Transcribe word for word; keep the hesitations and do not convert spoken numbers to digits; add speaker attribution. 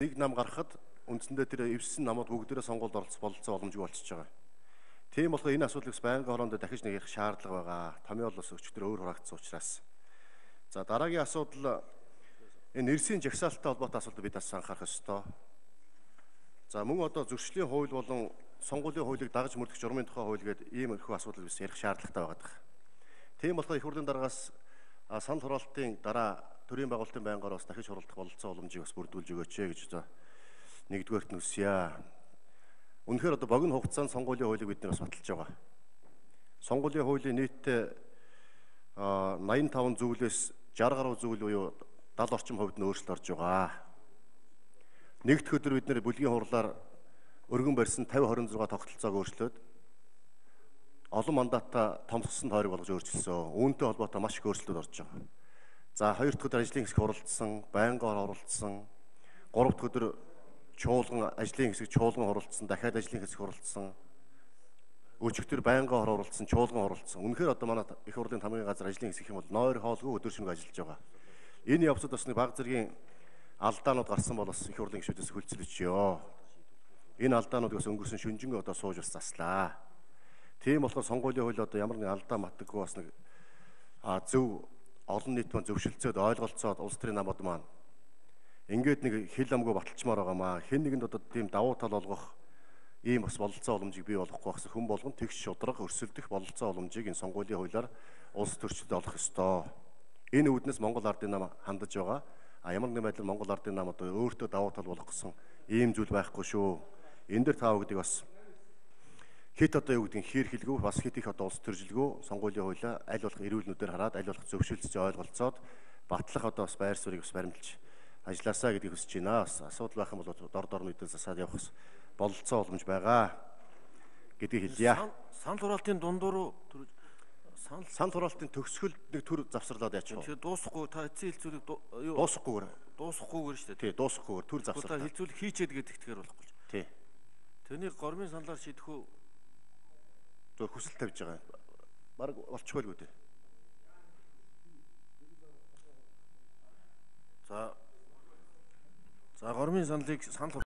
Speaker 1: Нэг нам гарахад үндсэндээ тэр эвссэн намууд бүгдээрээ сонгуульд оролцох бололцоо боломжгүй болчихж байгаа. Тийм болохоор энэ асуудлыг байнгын хороонд дахиж нэг ярих шаардлага байгаа. Томьёол ус өчтөр өөр хураагдсан учраас. За дараагийн асуудал энэ нэрсийн жагсаалттай холбоотой асуудал бид бас анхаарах ёстой. За мөн одоо зөрчлийн хууль болон сонгуулийн хуулийг дагаж мөрдөх журмын тухай хууль гэдэг ийм өрхөө асуудал биш ярих шаардлагатай байгаа. Тийм болохоор их хурлын дараагаас санал хураалтын дараа төрийн байгуулалтын байнгын ороос дахиж хуралдах бололцоо боломжийг бас бүрдүүлж өгөөч гэж одоо нэгдүгээрт нь үсье. Үнэхээр одоо богино хугацаанд сонгуулийн хуулийг бид нар бас баталж байгаа. Сонгуулийн хуулийн нийтдээ найман таван зүйлээс жаргал гаруй зүйл буюу даал орчим хувьд нь өөрчлөлт орж байгаа. Нэгдүгээр өдөр бид нэр бүлгийн хурлаар өргөн барьсан тавин хорин зураг тогтолцоог өөрчлөөд олон мандатаа томсгосон тойрог болгож өөрчилсөн. Үүнтэй холбоотой маш их өөрчлөлт орж байгаа. За хоёр дахь өдөр ажлын хэсэг хуралдсан, байнгын оролцсон, гурав дахь өдөр чуулган ажлын хэсэг чуулган хуралдсан, дахиад ажлын хэсэг хуралдсан, өчигдөр байнгын хор хуралдсан, чуулган хуралдсан. Үнэхээр одоо манай их хурлын тамгын газар ажлын хэсэг юм бол нойр хоолгүй өдөр шөнөгүй ажиллаж байгаа. Энэ явцад бас нэг баг зэргийн алдаанууд гарсан бол бас их хурлын гишүүдээс хүлцэлжээ. Энэ алдаанууд бас өнгөрсөн шүнжин одоо сууж бас заслаа. Тийм болохоор сонгуулийн хууль одоо ямар нэг алдаа матдаггүй бас нэг зөв олон нийт маань зөвшөлдсөд ойлголцоод улс төрийн намууд маань ингээд нэг хил амгүй баталчмаар байгаамаа. Хэн нэгэнд одоо тийм давуу тал олгох ийм бас бололцоо боломжийг бий болгохгүй гэсэн хүн болгон тэгш шудраг өрсөлдөх бололцоо боломжийг энэ сонгуулийн хуулиар улс төрчид олох ёстой. Энэ үүднээс Монгол ардын нам хандаж байгаа. А ямар нэгэн байдлаар Монгол ардын нам одоо өөртөө давуу тал болох гэсэн ийм зүйл байхгүй шүү. Энэ дэр таа гэдэг бас хит одоо юу гэдэг хээр хэлгүй бас хит их одоо улс төржилгүй сонгуулийн хуулиа аль болох эрүүл нүдээр хараад аль болох зөвшөлдсөж ойлголцоод батлах одоо бас байр суурийг бас баримлж ажилласаа гэдгийг хүсэж байна. Асуудал байх юм бол дор дор мэдээ засаад явах бололцоо боломж байгаа гэдгийг хэлье.
Speaker 2: Санал хураалтын дундуур
Speaker 1: санал хураалтын төгсгөл нэг төр завсарлаад яач вэ?
Speaker 2: Тэгэхээр дуусахгүй та эцсийн хилцүүлэг
Speaker 1: дуусахгүйгээр
Speaker 2: дуусахгүйгээр шүү дээ.
Speaker 1: Тий, дуусахгүйгээр төр завсарлаа.
Speaker 2: Та хилцүүлэг хийчээд гэдэг тэгэхээр болохгүй.
Speaker 1: Тий.
Speaker 2: Тэрнийг гормын саналаар шийдэх үү?
Speaker 1: Зөв хүсэл тавьж байгаа. Бараг болчихгүй л үү.
Speaker 2: За За гормын саналыг санал